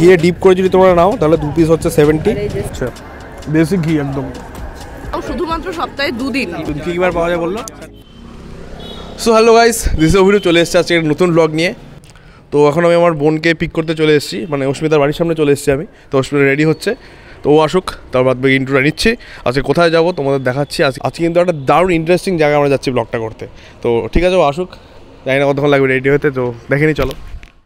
ঘিয়ে ডিপ করে যদি তোমরা নাও তাহলে 2 পিস হচ্ছে 70। আচ্ছা বেশি ঘি একদম, শুধুমাত্র সপ্তাহে 2 দিন। কি বার পাওয়া যায় বললো। So hello guys, this video চলে এসেছে আজকে নতুন ব্লগ নিয়ে। তো এখন আমি আমার বোনকে পিক করতে চলে এসেছি, মানে অস্মিতার বাড়ির সামনে চলে এসেছি আমি। তো অস্মিতা রেডি হচ্ছে, তো ও আসুক, তার বাদ বাকি ইন্ট্রোটা নিচ্ছি। আজকে কোথায় যাবো তোমাদের দেখাচ্ছি। আজকে কিন্তু একটা দারুণ ইন্টারেস্টিং জায়গায় আমরা যাচ্ছি ব্লগটা করতে। তো ঠিক আছে, ও আসুক, জানি না কতক্ষণ লাগবে রেডি হতে, তো দেখে নি চলো।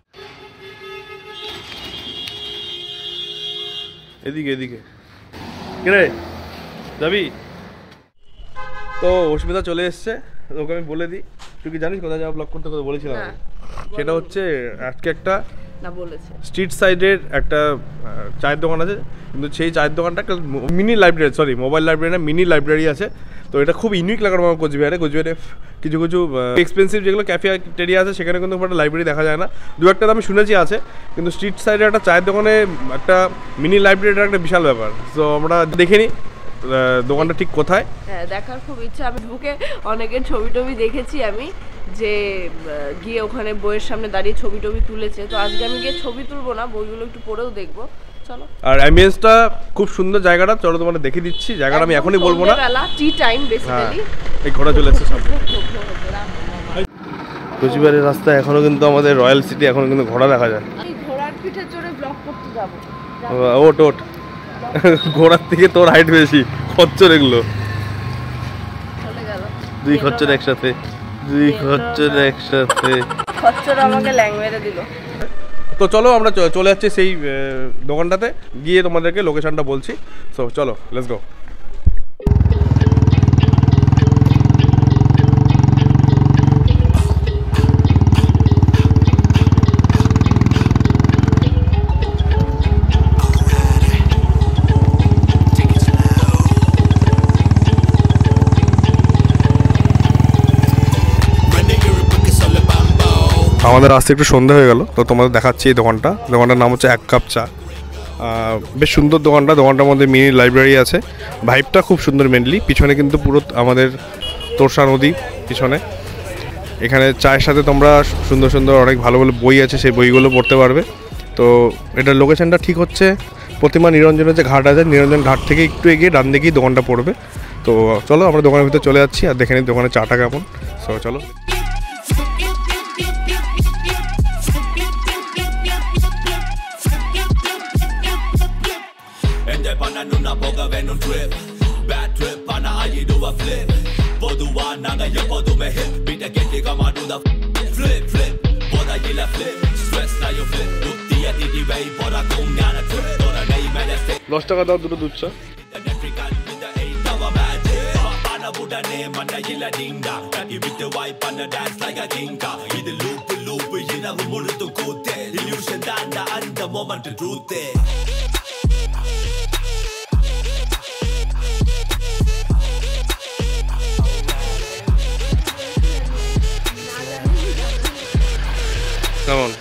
এদিকে এদিকে রে যাবি? তো অস্মিতা চলে এসছে, ওকে আমি বলে দিই। তুই কি জানিস কোথায় যাওয়া ব্লগ করতে কথা বলেছিলাম? সেটা হচ্ছে আজকে একটা স্ট্রিট সাইডের একটা চায়ের দোকান আছে, কিন্তু সেই চায়ের দোকানটা একটা mini library, sorry mobile library না, মিনি লাইব্রেরি আছে। তো এটা খুব ইউনিক লাগার আমার কোচবিহারে কিছু কিছু এক্সপেন্সিভ যেগুলো ক্যাফেটেরিয়া আছে সেখানে কিন্তু একটা লাইব্রেরি দেখা যায় না। দু একটা আমি শুনেছি আছে, কিন্তু স্ট্রিট সাইডে একটা চায়ের দোকানে একটা মিনি লাইব্রেরিটা একটা বিশাল ব্যাপার। তো আমরা দেখে নিই দোকানটা ঠিক কোথায়। হ্যাঁ, দেখার খুব ইচ্ছা। আমি বুকে অনেকের ছবি টবি দেখেছি আমি, যে গিয়ে ওখানে বইয়ের সামনে দাঁড়িয়ে ছবি টবি তুলেছে। তো আজকে আমি গিয়ে ছবি তুলবো না, বইগুলো একটু পড়েও দেখবো। চলো। আর অ্যাম্বিয়েন্সটা খুব সুন্দর জায়গাটা, চলো তোমাদের দেখিয়ে দিচ্ছি। জায়গাটা আমি এখনই বলবো না, টি টাইম বেসিক্যালি। এই ঘোড়া চলে এসেছে সামনে। কোচবিহারের রাস্তা এখনো কিন্তু আমাদের রয়্যাল সিটি, এখনো কিন্তু ঘোড়া দেখা যায়। আমি ঘোড়ার পিঠে চড়ে ব্লগ করতে যাব। ওট ওট, ঘোড়ার থেকে তোর হাইট বেশি। খচ্চর এগুলো, দুই খচ্চর একসাথে, খচ্চর আমাকে ল্যাং মেরে দিল। তো চলো আমরা চলে যাচ্ছি সেই দোকানটাতে, গিয়ে তোমাদেরকে লোকেশনটা বলছি। সো চলো, লেটস গো। আমাদের আসতে একটু সন্ধ্যা হয়ে গেল, তো তোমাদের দেখাচ্ছি এই দোকানটার নাম হচ্ছে 1 কাপ চা। বেশ সুন্দর দোকানটার মধ্যে মিনি লাইব্রেরি আছে, ভাইবটা খুব সুন্দর। মেনলি পিছনে কিন্তু পুরো আমাদের তোরসা নদী পিছনে। এখানে চায়ের সাথে তোমরা সুন্দর সুন্দর অনেক ভালো ভালো বই আছে, সেই বইগুলো পড়তে পারবে। তো এটার লোকেশনটা ঠিক হচ্ছে প্রতিমা নিরঞ্জনের যে ঘাট আছে, নিরঞ্জন ঘাট থেকে একটু এগিয়ে ডান দিকেই দোকানটা পড়বে। তো চলো আমরা দোকানের ভিতরে চলে যাচ্ছি আর দেখে নিই দোকানের চাটা কেমন। সো চলো। দশ টাকা দাও দুটো দুধ চা। কেমন?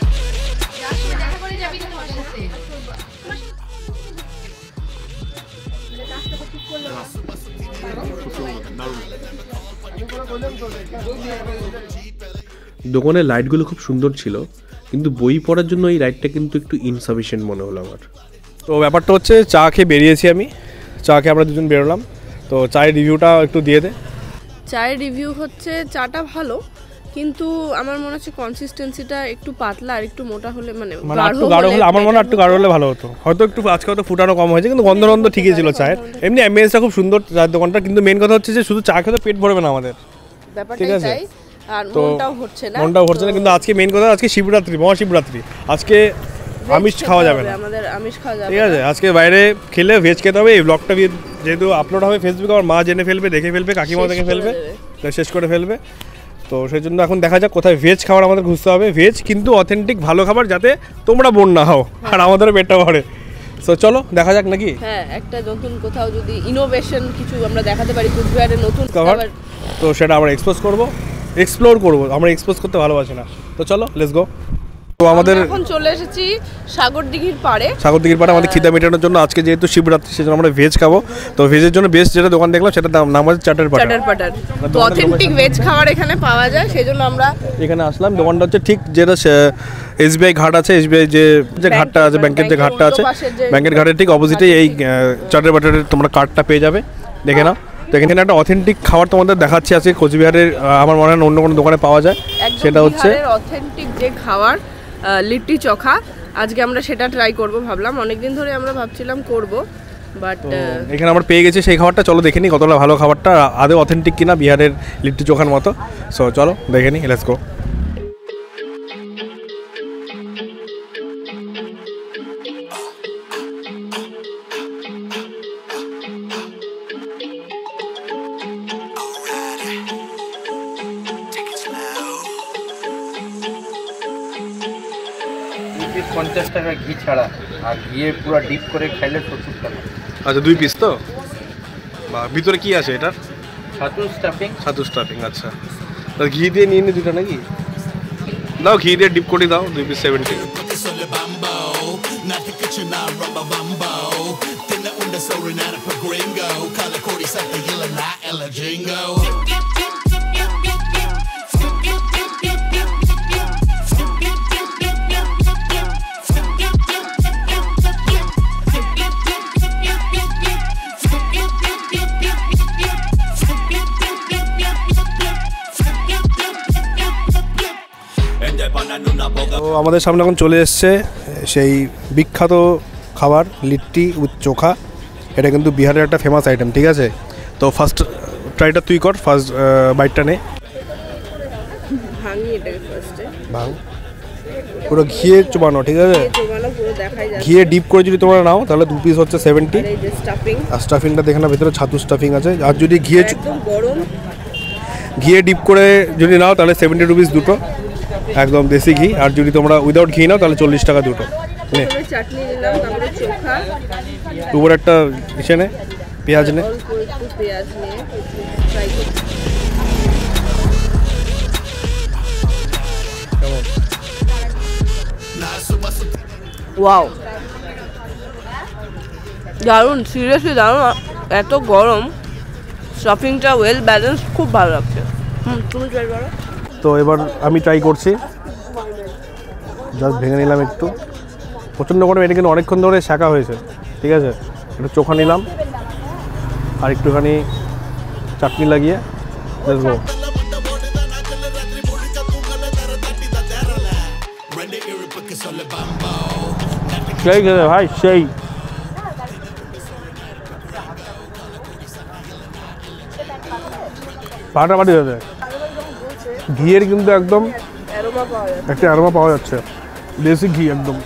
দোকানের লাইটগুলো খুব সুন্দর ছিল, কিন্তু বই পড়ার জন্য এই লাইটটা কিন্তু একটু ইনসাফিসিয়েন্ট মনে হলো আমার। তো ব্যাপারটা হচ্ছে চা খেয়ে বেরিয়েছি আমি, চা খেয়ে আমরা দুজন বেরোলাম। তো চায়ের রিভিউটা একটু দিয়ে দে। চায়ের রিভিউ হচ্ছে চাটা ভালো, কিন্তু আমার মনে হচ্ছে কনসিস্টেন্সিটা একটু পাতলা, আর একটু মোটা হলে মানে একটু গাঢ় হলে, আমার মনে হয় একটু গাঢ় হলে ভালো হতো। হয়তো একটু আজকে হয়তো ফুটানো কম হয়েছে, কিন্তু গন্ধ ঠিকই ছিল চায়ের। এমনি অ্যাম্বিয়েন্সটা খুব সুন্দর চায়ের দোকানটা, কিন্তু মেন কথা হচ্ছে যে শুধু চা খেতে পেট ভরবে না আমাদের, ঠিক আছে? আর মনটাও হচ্ছে না, কিন্তু আজকে মেন কথা, আজকে শিবরাত্রি, মহাশিবরাত্রি, আজকে আমিষ খাওয়া যাবে না, আমাদের আমিষ খাওয়া যাবে, ঠিক আছে? আজকে বাইরে খেলে ভেজ খেতে হবে। এই ব্লগটা যেহেতু আপলোড হবে ফেসবুকে, আমার মা জেনে ফেলবে, দেখে ফেলবে, কাকিমা দেখে ফেলবে, শেষ করে ফেলবে। তো সেই জন্য এখন দেখা যাক কোথায় ভেজ খাবার আমাদের খুঁজতে হবে। ভেজ কিন্তু অথেন্টিক ভালো খাবার, যাতে তোমরা বোর না হও আর আমাদেরও পেটটা ভরে। তো চলো দেখা যাক নাকি। হ্যাঁ, একটা নতুন কোথাও যদি ইনোভেশন কিছু আমরা দেখাতে পারি, কোচবিহারের নতুন খাবার, তো সেটা আমরা এক্সপ্লোর করব। আমরা এক্সপোজ করতে ভালোবাসি না। তো চলো, লেটস গো। তো আমাদের এখন চলে এসেছি সাগরদিঘির পাড়ে আমাদের খিদা মেটানোর জন্য। আজকে যেহেতু শিবরাত্রি সেজন্য আমরা ভেজ খাবো। তো ভেজের জন্য বেস্ট যেটা দোকান দেখলাম সেটা নাম আছে চাটার পাটার। তো অথেন্টিক ভেজ খাবার এখানে পাওয়া যায়, সেজন্য আমরা এখানে আসলাম। দোকানটা হচ্ছে ঠিক যেটা এসবিআই ঘাট আছে, এসবিআই যে ঘাটটা আছে, ব্যাংকের যে ঘাটটা আছে, ব্যাংকের ঘাটের ঠিক অপোজিটে এই চাটার পাটারের তোমরা কার্ডটা পেয়ে যাবে, দেখে নাও। তো এখানে একটা অথেন্টিক খাবার তোমাদের দেখাচ্ছি আজকে কোচবিহারের, আমার মনে হয় অন্য কোনো দোকানে পাওয়া যায়। সেটা হচ্ছে অথেন্টিক যে খাবার লিট্টি চোখা। আজকে আমরা সেটা ট্রাই করব ভাবলাম, অনেকদিন ধরে আমরা ভাবছিলাম করব, বাট এখানে আমরা পেয়ে গেছি সেই খাবারটা। চলো দেখে নিই কতটা ভালো খাবারটা, আদৌ অথেন্টিক কিনা বিহারের লিট্টি চোখার মতো। সো চলো দেখে নিই, লেটস গো। পিস 50 টাকা ঘি ছাড়া, আর ঘিয়ে পুরো ডিপ করে খাইলে 70 টাকা। আচ্ছা 2 পিস তো, বা ভিতরে কি আছে এটার? ছাতু স্টাফিং। আচ্ছা, তাহলে ঘি দিয়ে নিয়ে নি দুটো নাকি? দাও ঘি দিয়ে ডিপ করে দাও, 2 পিস 70। তো আমাদের সামনে এখন চলে এসছে সেই বিখ্যাত খাবার লিট্টি উইথ চোখা। এটা কিন্তু বিহারের একটা ফেমাস আইটেম, ঠিক আছে? তো ফার্স্ট ট্রাইটা তুই কর, ফার্স্ট বাইটটা নে। ভাঙ, পুরো ঘিয়ে চোবানো, ঠিক আছে? ঘিয়ে ডিপ করে যদি তোমরা নাও তাহলে 2 পিস হচ্ছে 70। আর স্টাফিংটা দেখে না, ভিতরে ছাতু স্টাফিং আছে। আর যদি ঘিয়ে ডিপ করে যদি নাও তাহলে 70 রুপিস দুটো, একদম দেশি ঘি। আর যদি তোমরা উইদাউট ঘি নাও তাহলে 40 টাকা দুটো। উপরে একটা ইসে নে, পেঁয়াজ নে। ওয়াও, দারুণ, সিরিয়াসলি দারুণ। এত গরম, স্টাফিংটা ওয়েল ব্যালেন্স, খুব ভালো লাগছে। তুমি ট্রাই করো। তো এবার আমি ট্রাই করছি, জাস্ট ভেঙে নিলাম একটু। প্রচণ্ড গরম, এটা কিন্তু অনেকক্ষণ ধরে শাঁকা হয়েছে, ঠিক আছে? একটু চোখা নিলাম আর একটুখানি চাটনি লাগিয়ে দেখবো। সেই খেতে ভাই, সেই ফাটাফাটি হয়েছে। ঘিয়ের কিন্তু একদম একটা অ্যারোমা পাওয়া যাচ্ছে, দেশি ঘি একদম।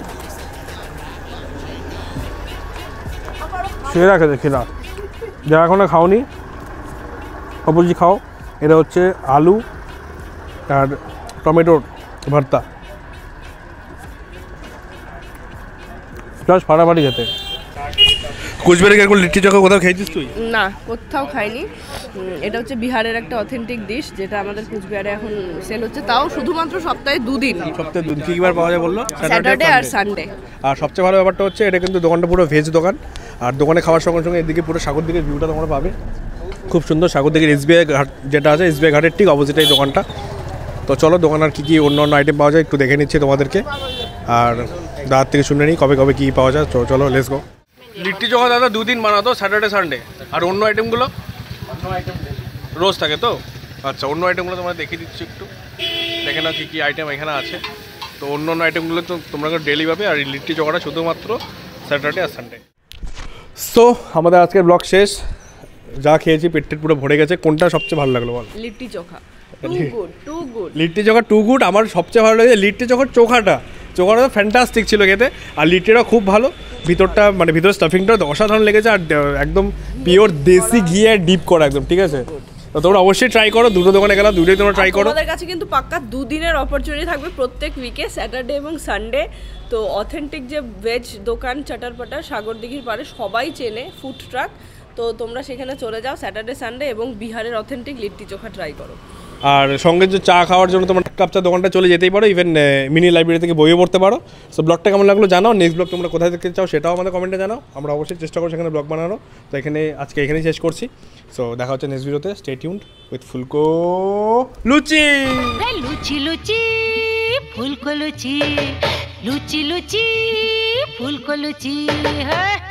সেরা খেতে খেলা, যারা এখনো খাওনি অবশ্যই খাও। এটা হচ্ছে আলু আর টমেটোর ভর্তা, জাস্ট ফাটাফাটি খেতে। কোচবিহারে এরকম লিট্টি চোখা কোথাও খেয়েছিস তুই? না, কোথাও খাইনি। এটা হচ্ছে বিহারের একটা অথেন্টিক ডিশ, যেটা আমাদের কোচবিহারে এখন সেল হচ্ছে, তাও শুধুমাত্র সপ্তাহে 2 দিন। সপ্তাহে 2 দিন কি বার পাওয়া যায় বললো? স্যাটারডে আর সানডে। আর সবচেয়ে ভালো ব্যাপারটা হচ্ছে এটা কিন্তু দোকানটা পুরো ভেজ দোকান। আর দোকানে খাওয়ার সঙ্গে সঙ্গে এদিকে পুরো সাগরদিঘির ভিউটা তোমরা পাবে, খুব সুন্দর। সাগরদিঘির এসবিআই ঘাট যেটা আছে, এসবিআই ঘাটের ঠিক অপোজিটে এই দোকানটা। তো চলো দোকান আর কী অন্য আইটেম পাওয়া যায় একটু দেখে নিচ্ছি তোমাদেরকে, আর দাদার থেকে শুনে নিই কবে কবে কী পাওয়া যায়। চলো লেটস গো। লিট্টি চোখা দাদা 2 দিন বানাতো, স্যাটারডে সানডে। আর অন্য আইটেমগুলো রোজ থাকে তো? আচ্ছা, অন্য আইটেমগুলো তোমরা দেখিয়ে দিচ্ছি একটু, দেখে নাও কী কী আইটেম এখানে আছে। তো অন্য অন্য আইটেমগুলো তো তোমরা ডেলি পাবে, আর লিট্টি চোখাটা শুধুমাত্র স্যাটারডে আর সানডে। সো আমাদের আজকের ব্লগ শেষ। যা খেয়েছি পেটের পুরো ভরে গেছে। কোনটা সবচেয়ে ভালো লাগলো বল? Litti chokha two good. Litti chokha two good. আমার সবচেয়ে ভালো লেগেছে লিট্টি চোখার চোখাটা তো ফ্যান্টাস্টিক ছিল খেতে। আর লিট্টিটা খুব ভালো, ভিতরটা মানে ভিতরের স্টাফিংটা অসাধারণ লেগেছে। আর একদম পিওর দেশি ঘিয়ে ডিপ করা একদম, ঠিক আছে? তো তোমরা অবশ্যই ট্রাই করো, দুটো দোকানে গেলাম, দুটোই তোমরা ট্রাই করো। আমাদের কাছে কিন্তু পাক্কা 2 দিনের অপরচুনিটি থাকবে প্রত্যেক উইকে, স্যাটারডে এবং সানডে। তো অথেন্টিক যে ভেজ দোকান চাটারপাটা সাগরদিঘির পাড়ে সবাই চেনে, ফুড ট্রাক। তো তোমরা সেখানে চলে যাও স্যাটারডে সানডে এবং বিহারের অথেন্টিক লিট্টি চোখা ট্রাই করো। আর সঙ্গে যে চা খাওয়ার জন্য তোমার কাপ চা দোকানটা চলে যেতেই পারো, ইভেন মিনি লাইব্রেরি থেকে বইও পড়তে পারো। সো ব্লগটা কেমন লাগলো জানাও, নেক্সট ব্লগ তোমরা কোথায় দেখতে চাও সেটাও আমাদের কমেন্টে জানাও, আমরা অবশ্যই চেষ্টা করছি সেখানে ব্লগ বানানো। তো আজকে এখানেই শেষ করছি। সো দেখা হচ্ছে নেক্সট ভিডিওতে, স্টে টিউনড উইথ ফুলকো লুচি। লুচি লুচি ফুলকো লুচি, লুচি লুচি ফুলকো লুচি, হ্যাঁ।